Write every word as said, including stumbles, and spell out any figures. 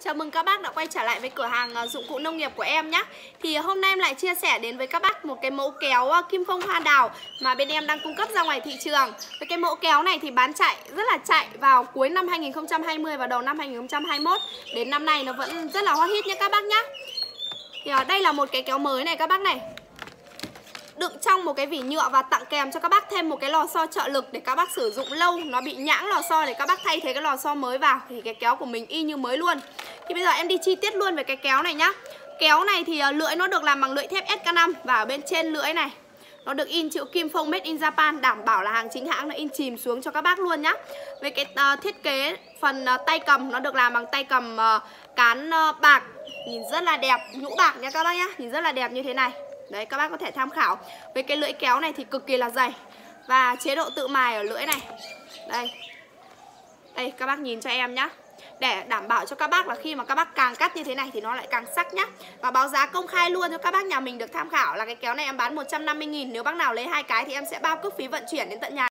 Chào mừng các bác đã quay trở lại với cửa hàng dụng cụ nông nghiệp của em nhé. Thì hôm nay em lại chia sẻ đến với các bác một cái mẫu kéo kim phong hoa đào mà bên em đang cung cấp ra ngoài thị trường. Với cái mẫu kéo này thì bán chạy rất là chạy vào cuối năm hai nghìn không trăm hai mươi và đầu năm hai nghìn không trăm hai mươi mốt. Đến năm nay nó vẫn rất là hot hit nhé các bác nhé. Thì đây là một cái kéo mới này các bác này, đựng trong một cái vỉ nhựa và tặng kèm cho các bác thêm một cái lò xo trợ lực để các bác sử dụng lâu, nó bị nhãng lò xo để các bác thay thế cái lò xo mới vào. Thì cái kéo của mình y như mới luôn. Thì bây giờ em đi chi tiết luôn về cái kéo này nhá. Kéo này thì lưỡi nó được làm bằng lưỡi thép S K năm và ở bên trên lưỡi này nó được in chữ kim phong made in Japan, đảm bảo là hàng chính hãng, nó in chìm xuống cho các bác luôn nhá. Về cái uh, thiết kế phần uh, tay cầm nó được làm bằng tay cầm uh, cán uh, bạc, nhìn rất là đẹp, nhũ bạc nha các bác nhá, nhìn rất là đẹp như thế này. Đấy, các bác có thể tham khảo. Với cái lưỡi kéo này thì cực kỳ là dày và chế độ tự mài ở lưỡi này. Đây. Đây các bác nhìn cho em nhá. Để đảm bảo cho các bác là khi mà các bác càng cắt như thế này thì nó lại càng sắc nhá. Và báo giá công khai luôn cho các bác nhà mình được tham khảo là cái kéo này em bán một trăm năm mươi nghìn. Nếu bác nào lấy hai cái thì em sẽ bao cước phí vận chuyển đến tận nhà.